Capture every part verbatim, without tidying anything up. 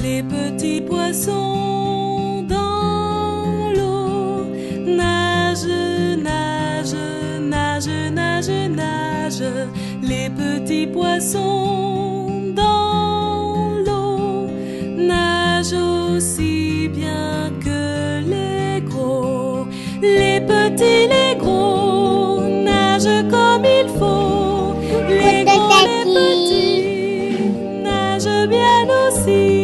Les petits poissons dans l'eau nagent, nagent, nagent, nagent, nagent. Les petits poissons dans l'eau nagent aussi bien que les gros. Les petits, les gros nagent comme il faut. Les gros, les petits nagent bien aussi.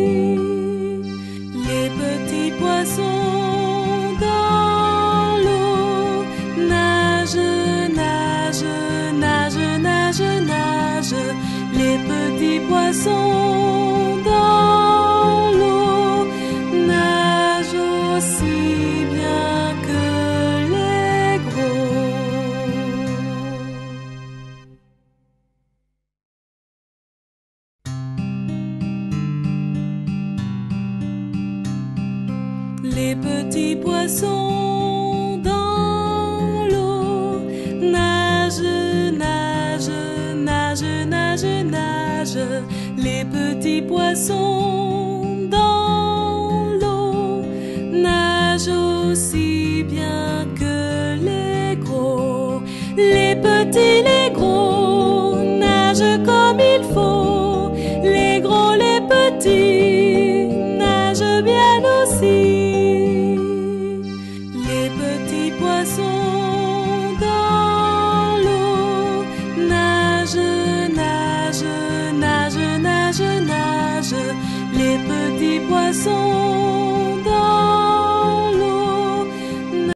Les petits poissons dans l'eau nagent, nagent, nagent, nagent, nagent. Les petits poissons dans l'eau nagent aussi bien que les gros. Les petits poissons dans l'eau nagent, nagent, nagent, nagent, nagent. Les petits poissons dans l'eau nagent aussi bien que les gros. Les petits, les gros nagent comme il faut. Les gros, les petits nagent bien aussi. Les petits poissons dans l'eau nagent, nagent, nagent, nagent, nagent. Les petits poissons